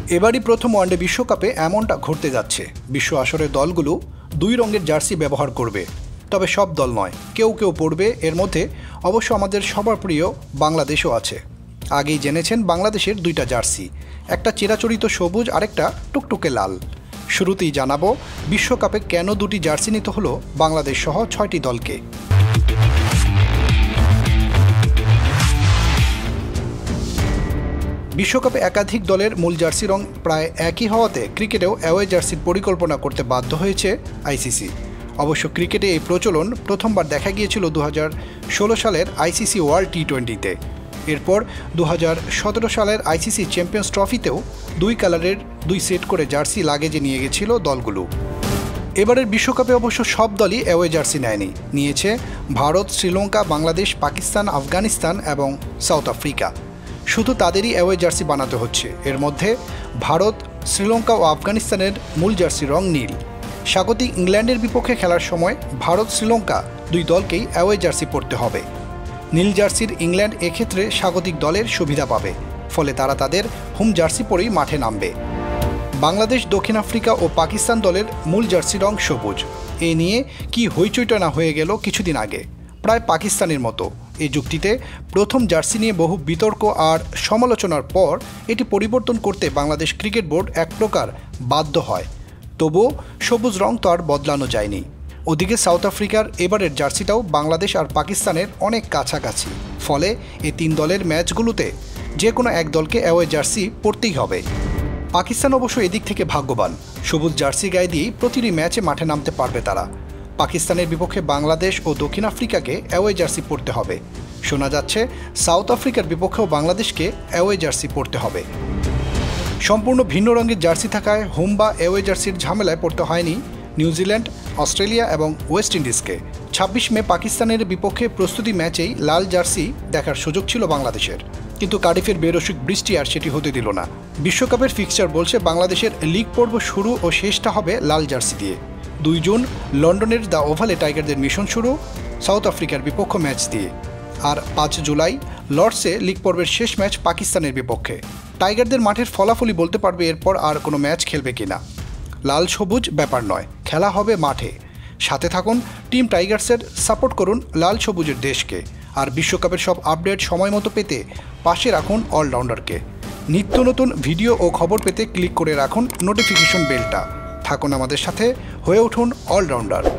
এবারই প্রথম ওয়ানডে বিশ্বকাপে এমনটা ঘটতে যাচ্ছে। বিশ্ব আসরের দলগুলো দুই রঙের জার্সি ব্যবহার করবে, তবে সব দল নয়, কেউ কেউ পড়বে। এর মধ্যে অবশ্য আমাদের সবার প্রিয় বাংলাদেশও আছে। আগেই জেনেছেন বাংলাদেশের দুইটা জার্সি, একটা চিরাচরিত সবুজ, আরেকটা টুকটুকে লাল। শুরুতেই জানাবো বিশ্বকাপে কেন দুটি জার্সি নিতে হলো বাংলাদেশ সহ ৬টি দলকে। বিশ্বকাপে একাধিক দলের মূল জার্সি রং প্রায় একই হওয়াতে ক্রিকেটেও অ্যাওয়ে জার্সির পরিকল্পনা করতে বাধ্য হয়েছে আইসিসি। অবশ্য ক্রিকেটে এই প্রচলন প্রথমবার দেখা গিয়েছিল 2016 সালের আইসিসি ওয়ার্ল্ড টি20-তে। এরপর 2017 সালের আইসিসি চ্যাম্পিয়ন্স ট্রফিতেও দুই কালারের দুই সেট করে জার্সি লাগেজে নিয়ে গেছিল দলগুলো। এবারের বিশ্বকাপে অবশ্য সব দলই অ্যাওয়ে জার্সি নেয়নি, নিয়েছে ভারত, শ্রীলঙ্কা, বাংলাদেশ, পাকিস্তান, আফগানিস্তান এবং সাউথ আফ্রিকা। শুধু তাদেরই অ্যাওয়ে জার্সি বানাতে হচ্ছে। এর মধ্যে ভারত, শ্রীলঙ্কা ও আফগানিস্তানের মূল জার্সি রং নীল। স্বাগতিক ইংল্যান্ডের বিপক্ষে খেলার সময় ভারত, শ্রীলঙ্কা দুই দলকেই অ্যাওয়ে জার্সি পরতে হবে। নীল জার্সির ইংল্যান্ড এক্ষেত্রে স্বাগতিক দলের সুবিধা পাবে, ফলে তারা তাদের হোম জার্সি পরেই মাঠে নামবে। বাংলাদেশ, দক্ষিণ আফ্রিকা ও পাকিস্তান দলের মূল জার্সি রং সবুজ। এ নিয়ে কি হইচইটা না হয়ে গেল কিছুদিন আগে, প্রায় পাকিস্তানের মতো। এই যুক্তিতে প্রথম জার্সি নিয়ে বহু বিতর্ক আর সমালোচনার পর এটি পরিবর্তন করতে বাংলাদেশ ক্রিকেট বোর্ড এক প্রকার বাধ্য হয়। তবুও সবুজ রং তো আর বদলানো যায়নি। ওদিকে সাউথ আফ্রিকার এবারের জার্সিটাও বাংলাদেশ আর পাকিস্তানের অনেক কাছাকাছি, ফলে এই তিন দলের ম্যাচগুলোতে যে কোনো এক দলকে অ্যাওয়ে জার্সি পরতেই হবে। পাকিস্তান অবশ্য এদিক থেকে ভাগ্যবান, সবুজ জার্সি গায়ে দিয়েই প্রতিটি ম্যাচে মাঠে নামতে পারবে তারা। পাকিস্তানের বিপক্ষে বাংলাদেশ ও দক্ষিণ আফ্রিকাকে অ্যাওয়ে জার্সি পরতে হবে। শোনা যাচ্ছে সাউথ আফ্রিকার বিপক্ষেও বাংলাদেশকে অ্যাওয়ে জার্সি পরতে হবে। সম্পূর্ণ ভিন্ন রঙের জার্সি থাকায় হোম বা অ্যাওয়ে জার্সির ঝামেলায় পড়তে হয়নি নিউজিল্যান্ড, অস্ট্রেলিয়া এবং ওয়েস্ট ইন্ডিজকে। 26 মে পাকিস্তানের বিপক্ষে প্রস্তুতি ম্যাচেই লাল জার্সি দেখার সুযোগ ছিল বাংলাদেশের, কিন্তু কার্ডিফের বেরসিক বৃষ্টি আর সেটি হতে দিল না। বিশ্বকাপের ফিক্সচার বলছে বাংলাদেশের লিগ পর্ব শুরু ও শেষটা হবে লাল জার্সি দিয়ে। 2 জুন লন্ডনের দ্য ওভালে টাইগারদের মিশন শুরু সাউথ আফ্রিকার বিপক্ষ ম্যাচ দিয়ে, আর 5 জুলাই লর্ডসে লিগ পর্বের শেষ ম্যাচ পাকিস্তানের বিপক্ষে। টাইগারদের মাঠের ফলাফলই বলতে পারবে এরপর আর কোনো ম্যাচ খেলবে কিনা। লাল সবুজ ব্যাপার নয়, খেলা হবে মাঠে। সাথে থাকুন টিম টাইগার্সের, সাপোর্ট করুন লাল সবুজের দেশকে। আর বিশ্বকাপের সব আপডেট সময় মতো পেতে পাশে রাখুন অলরাউন্ডারকে। নিত্য নতুন ভিডিও ও খবর পেতে ক্লিক করে রাখুন নোটিফিকেশন বেলটা। থাকুন আমাদের সাথে, হয়ে উঠুন অলরাউন্ডার।